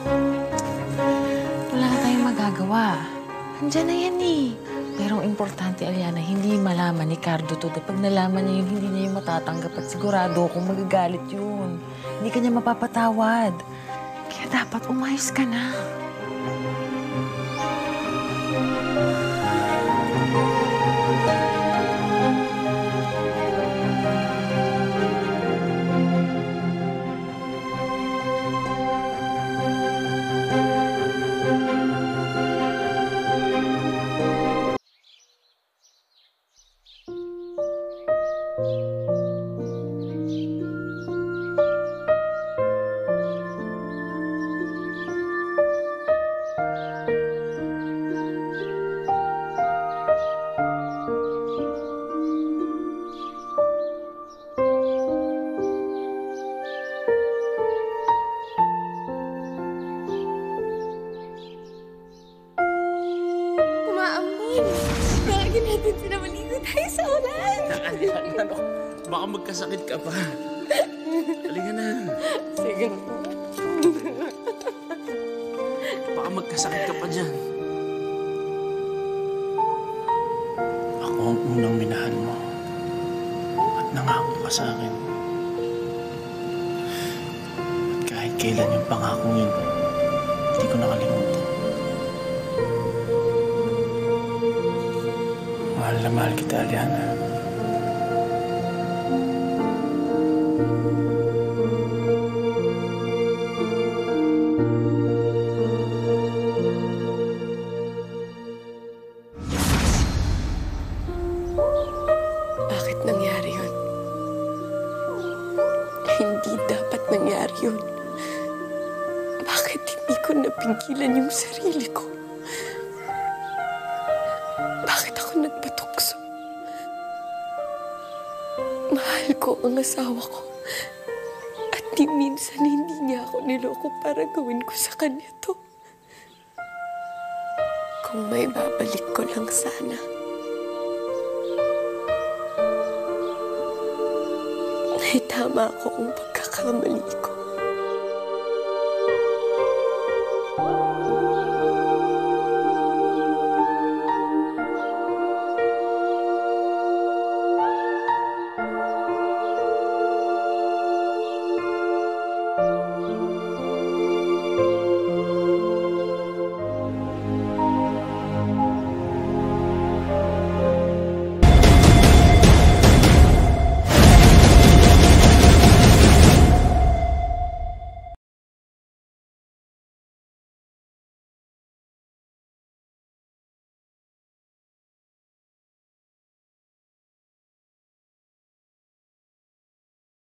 Wala na tayong magagawa. Andiyan na yan eh. Pero ang importante, Alyana, hindi malaman ni Cardo to. Pag nalaman niya yun, hindi niya yung matatanggap at sigurado kung magagalit yun. Hindi ka niya mapapatawad. Kaya dapat umayos ka na. Baka magkasakit ka pa. Halika na. Sige. Baka magkasakit ka pa dyan. Ako ang unang minahal mo. At nangako ka sa akin. At kahit kailan yung pangakong yun, hindi ko nakalimutan. Mahal na mahal kita, Alyana. Bakit nangyari yun? Hindi dapat nangyari yun. Bakit hindi ko napigilan yung sarili ko? Bakit ako nagpatukso? Mahal ko ang asawa ko. At di minsan hindi niya ako niloko para gawin ko sa kanya to. Kung may babalik ko lang sana. Ay, tama ako ang pagkakamali ko.